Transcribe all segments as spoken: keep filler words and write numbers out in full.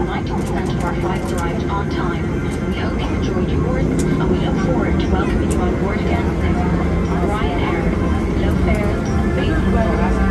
ninety percent of our flights arrived on time. We hope you enjoyed yours, and we look forward to welcoming you on board again soon. Ryanair, low fares, basic weather.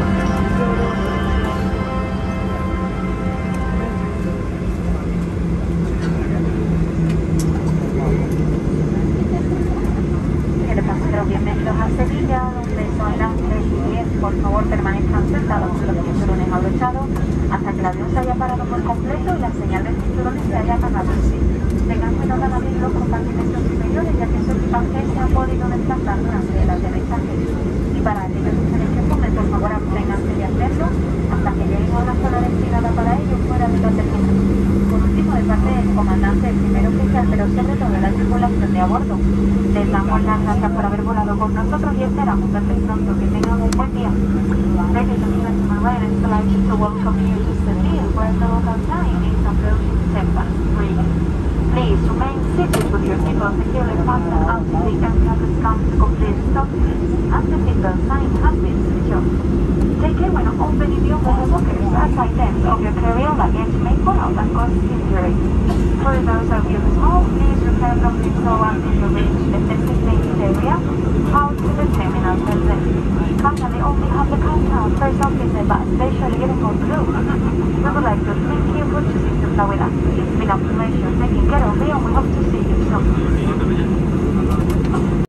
Bienvenidos a Sevilla, donde son las tres y diez. Por favor, permanezcan sentados con los cinturones abrochados hasta que el avión se haya parado por completo y la señal de cinturones se haya apagado. Tengan cuidado al abrir los compartimentos superiores, ya que su equipaje se ha podido desplazar durante el aterrizaje. Y para aquellos que ustedes que fumen, por favor, absténganse de hacerlo hasta que lleguen a una zona destinada para ello fuera de la terminal. Por último, de parte del comandante, el primer oficial, pero sobre todo de la tripulación de a bordo, les damos las gracias por haber volado con nosotros y esperamos verles pronto. Que tengan un buen día. Ladies and gentlemen, it's a pleasure to welcome you to Sevilla, where the local time is approaching ten past three. Please remain seated with your seatbelt securely fastened until the aircraft has come to complete stop and the seatbelt sign has been switched off. Take care when opening the overhead lockers, as items of your carry-on luggage may fall out and cause injury. For those of you who smoke, please refrain from doing so until you reach the designated area out to the terminal building. Finally, only have the countdown first officer, but especially uniform crew.